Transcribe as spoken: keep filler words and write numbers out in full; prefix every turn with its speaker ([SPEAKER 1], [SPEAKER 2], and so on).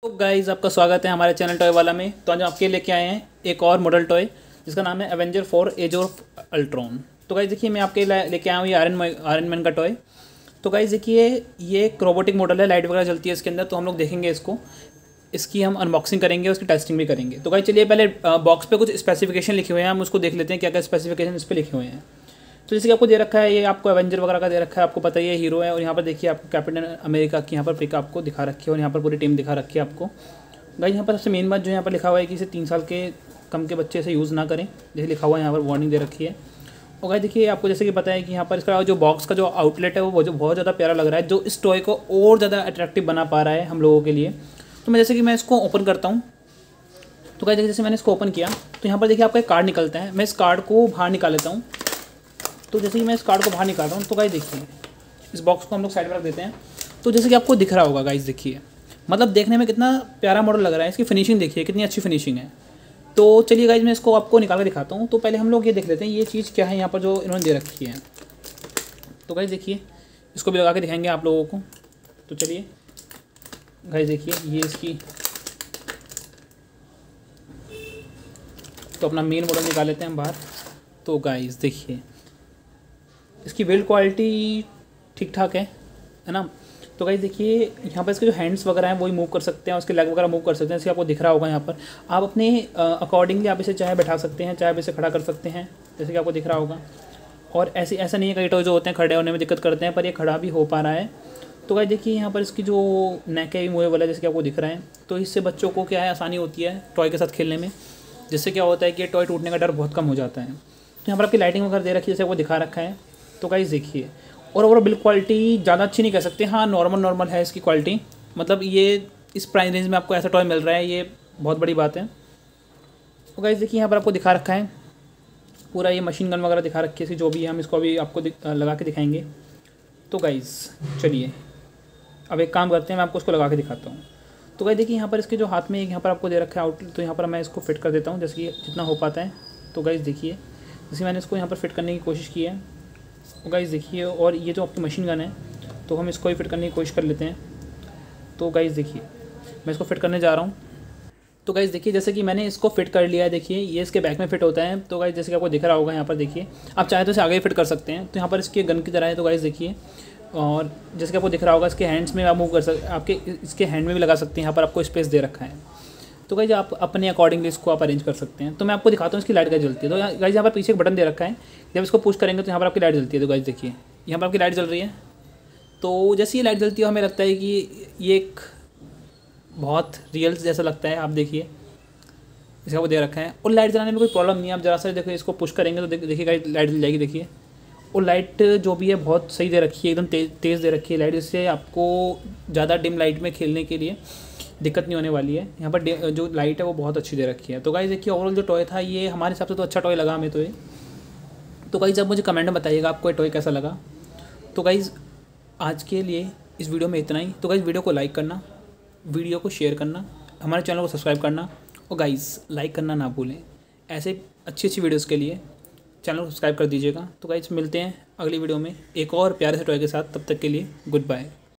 [SPEAKER 1] तो गाइज़ आपका स्वागत है हमारे चैनल टॉय वाला में। तो आज हम आपके लेके आए हैं एक और मॉडल टॉय जिसका नाम है Avenger four Age of Ultron. तो गाइज़ देखिए मैं आपके लेके आया हूँ ये आयरन आयरन मैन का टॉय। तो गाइज़ देखिए ये एक रोबोटिक मॉडल है, लाइट वगैरह जलती है इसके अंदर। तो हम लोग देखेंगे इसको, इसकी हम अनबॉक्सिंग करेंगे, उसकी टेस्टिंग भी करेंगे। तो गाइज़ चलिए पहले बॉक्स पे कुछ स्पेसिफिकेशन लिखे हुए हैं, हम उसको देख लेते हैं क्या क्या स्पेसिफिकेशन इस पर लिखे हुए हैं। तो जैसे कि आपको दे रखा है, ये आपको एवेंजर वगैरह का दे रखा है, आपको पता ही है हीरो है। और यहाँ पर देखिए आपको कैप्टन अमेरिका की यहाँ पर पिक आपको दिखा रखी है और यहाँ पर पूरी टीम दिखा रखी है आपको। गाइस यहाँ पर सबसे मेन बात जो यहाँ पर लिखा हुआ है कि इसे तीन साल के कम के बच्चे से यूज़ ना करें, जैसे लिखा हुआ है यहाँ पर वार्निंग दे रखी है। और गाइस देखिए आपको जैसे कि पता है कि यहाँ पर इसका जो बॉक्स का जो आउटलेट है वो जो बहुत ज़्यादा प्यारा लग रहा है, जो इस टॉय को और ज़्यादा अट्रैक्टिव बना पा रहा है हम लोगों के लिए। तो मैं जैसे कि मैं इसको ओपन करता हूँ, तो गाइस देखिए जैसे मैंने इसको ओपन किया तो यहाँ पर देखिए आपका एक कार्ड निकलता है। मैं इस कार्ड को बाहर निकाल लेता हूँ। तो जैसे कि मैं इस कार्ड को बाहर निकाल रहा हूँ तो गाइस देखिए इस बॉक्स को हम लोग साइड में रख देते हैं। तो जैसे कि आपको दिख रहा होगा गाइस, देखिए मतलब देखने में कितना प्यारा मॉडल लग रहा है, इसकी फिनिशिंग देखिए कितनी अच्छी फिनिशिंग है। तो चलिए गाइस मैं इसको आपको निकाल कर दिखाता हूँ। तो पहले हम लोग ये देख लेते हैं ये चीज़ क्या है यहाँ पर जो इन्होंने दे रखी है। तो गाइस देखिए इसको भी लगा के दिखाएंगे आप लोगों को। तो चलिए गाइस देखिए ये इसकी, तो अपना मेन मॉडल निकाल लेते हैं हम बाहर। तो गाइस देखिए इसकी बिल्ड क्वालिटी ठीक ठाक है है ना। तो गाइस देखिए यहाँ पर इसके जो हैंड्स वगैरह हैं वही मूव कर सकते हैं, उसके लेग वगैरह मूव कर सकते हैं। इससे आपको दिख रहा होगा यहाँ पर आप अपने अकॉर्डिंगली आप इसे चाहे बैठा सकते हैं, चाहे आप इसे खड़ा कर सकते हैं, जैसे कि आपको दिख रहा होगा। और ऐसे ऐसा नहीं है, कई टॉय जो होते हैं खड़े होने में दिक्कत करते हैं, पर ये खड़ा भी हो पा रहा है। तो गाइस देखिए यहाँ पर इसकी जो नेक है मूवेबल है, जैसे कि आपको दिख रहा है। तो इससे बच्चों को क्या है आसानी होती है टॉय के साथ खेलने में, जिससे क्या होता है कि टॉय टूटने का डर बहुत कम हो जाता है। तो यहाँ पर आपकी लाइटिंग वगैरह दे रखी है, जैसे आपको दिखा रखा है। तो गाइस देखिए और ओवरऑल बिल्ड क्वालिटी ज़्यादा अच्छी नहीं कह सकते, हाँ नॉर्मल नॉर्मल है इसकी क्वालिटी। मतलब ये इस प्राइस रेंज में आपको ऐसा टॉय मिल रहा है, ये बहुत बड़ी बात है। तो गाइस देखिए यहाँ पर आपको दिखा रखा है पूरा, ये मशीन गन वगैरह दिखा रखी है, जो भी है हम इसको अभी आपको लगा के दिखाएंगे। तो गाइस चलिए अब एक काम करते हैं, मैं आपको उसको लगा के दिखाता हूँ। तो गाइस देखिए यहाँ पर इसके जो हाथ में एक यहाँ पर आपको दे रखा है आउटलेट, तो यहाँ पर मैं इसको फिट कर देता हूँ जैसे कि जितना हो पाता है। तो गाइस देखिए जैसे मैंने इसको यहाँ पर फिट करने की कोशिश की है। तो गाइस देखिए और ये जो आपकी मशीन गन है तो हम इसको ही फिट करने की कोशिश कर लेते हैं। तो गाइस देखिए मैं इसको फिट करने जा रहा हूँ। तो गाइस देखिए जैसे कि मैंने इसको फिट कर लिया है, देखिए ये इसके बैक में फिट होता है। तो गाइस जैसे कि आपको दिख रहा होगा यहाँ पर देखिए, आप चाहे तो इसे आगे ही फिट कर सकते हैं। तो यहाँ पर इसके गन की तरह है। तो गाइस देखिए और जैसे कि आपको दिख रहा होगा इसके हैंड्स में आप मूव कर सकते, आपके इसके हैंड में भी लगा सकते हैं। यहाँ पर आपको स्पेस दे रखा है। तो गाइस आप अपने अकॉर्डिंगली इसको आप अरेंज कर सकते हैं। तो मैं आपको दिखाता हूँ इसकी लाइट कैसे जलती है। तो गाइस यहाँ पर पीछे एक बटन दे रखा है, जब इसको पुश करेंगे तो यहाँ पर आपकी लाइट जलती है। तो गाइस देखिए यहाँ पर आपकी लाइट जल रही है। तो जैसे ये लाइट जलती है हमें लगता है कि ये एक बहुत रियल जैसा लगता है। आप देखिए इसका वो दे रखा है और लाइट जलाने में कोई प्रॉब्लम नहीं है। आप जरा सा देखिए इसको पुश करेंगे तो देखिए गाइस लाइट जल जाएगी। देखिए और लाइट जो भी है बहुत सही दे रखी है, एकदम तेज तेज़ दे रखी है लाइट, जिससे आपको ज़्यादा डिम लाइट में खेलने के लिए दिक्कत नहीं होने वाली है। यहाँ पर जो लाइट है वो बहुत अच्छी दे रखी है। तो गाइस देखिए ओवरऑल जो टॉय था ये हमारे हिसाब से तो अच्छा टॉय लगा हमें तो ये। तो गाइस अब मुझे कमेंट में बताइएगा आपको ये टॉय कैसा लगा। तो गाइस आज के लिए इस वीडियो में इतना ही। तो गाइस वीडियो को लाइक करना, वीडियो को शेयर करना, हमारे चैनल को सब्सक्राइब करना और गाइस लाइक करना ना भूलें। ऐसे अच्छी अच्छी वीडियोज़ के लिए चैनल को सब्सक्राइब कर दीजिएगा। तो गाइस मिलते हैं अगली वीडियो में एक और प्यारे से टॉय के साथ। तब तक के लिए गुड बाय।